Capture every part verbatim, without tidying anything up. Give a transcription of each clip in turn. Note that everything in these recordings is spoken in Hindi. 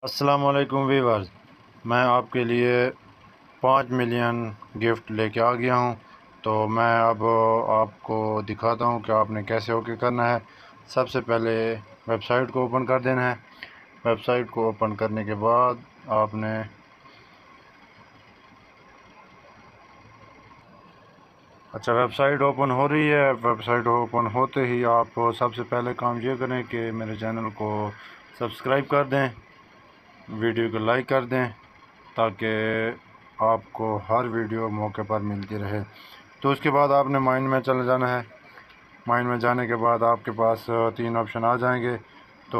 अस्सलामुअलैकुम वीवर्स, मैं आपके लिए पाँच मिलियन गिफ्ट लेके आ गया हूं। तो मैं अब आपको दिखाता हूं कि आपने कैसे ओके करना है। सबसे पहले वेबसाइट को ओपन कर देना है। वेबसाइट को ओपन करने के बाद आपने अच्छा वेबसाइट ओपन हो रही है। वेबसाइट ओपन होते ही आप सबसे पहले काम ये करें कि मेरे चैनल को सब्सक्राइब कर दें, वीडियो को लाइक कर दें ताकि आपको हर वीडियो मौके पर मिलती रहे। तो उसके बाद आपने माइन में चले जाना है। माइन में जाने के बाद आपके पास तीन ऑप्शन आ जाएंगे। तो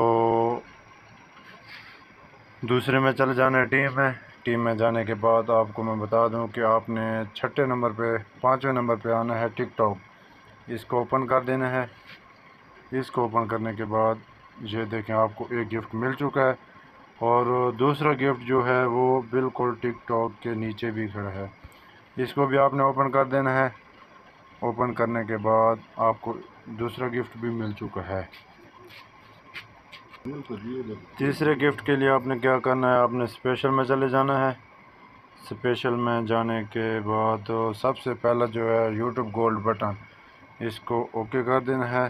दूसरे में चले जाना है टीम में। टीम में जाने के बाद आपको मैं बता दूं कि आपने छठे नंबर पे पाँचवें नंबर पे आना है टिकटॉक। इसको ओपन कर देना है। इसको ओपन करने के बाद ये देखें आपको एक गिफ्ट मिल चुका है और दूसरा गिफ्ट जो है वो बिल्कुल टिकटॉक के नीचे भी खड़ा है। इसको भी आपने ओपन कर देना है। ओपन करने के बाद आपको दूसरा गिफ्ट भी मिल चुका है। तीसरे गिफ्ट के लिए आपने क्या करना है, आपने स्पेशल में चले जाना है। स्पेशल में जाने के बाद तो सबसे पहला जो है यूट्यूब गोल्ड बटन, इसको ओके कर देना है।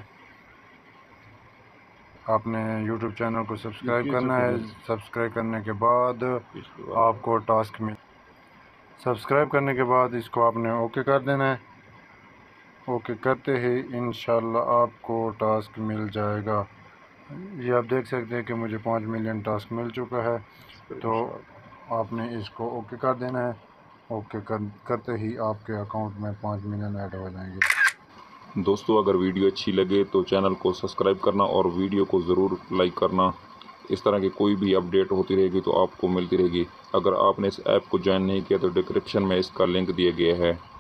आपने यूट्यूब चैनल को सब्सक्राइब करना है। सब्सक्राइब करने के बाद आपको टास्क मिल सब्सक्राइब करने के बाद इसको आपने ओके कर देना है। ओके करते ही इंशाल्लाह आपको टास्क मिल जाएगा। ये आप देख सकते हैं कि मुझे पाँच मिलियन टास्क मिल चुका है। तो आपने इसको ओके कर देना है। ओके कर, करते ही आपके अकाउंट में पाँच मिलियन ऐड हो जाएंगे। दोस्तों, अगर वीडियो अच्छी लगे तो चैनल को सब्सक्राइब करना और वीडियो को ज़रूर लाइक करना। इस तरह की कोई भी अपडेट होती रहेगी तो आपको मिलती रहेगी। अगर आपने इस ऐप को ज्वाइन नहीं किया तो डिस्क्रिप्शन में इसका लिंक दिया गया है।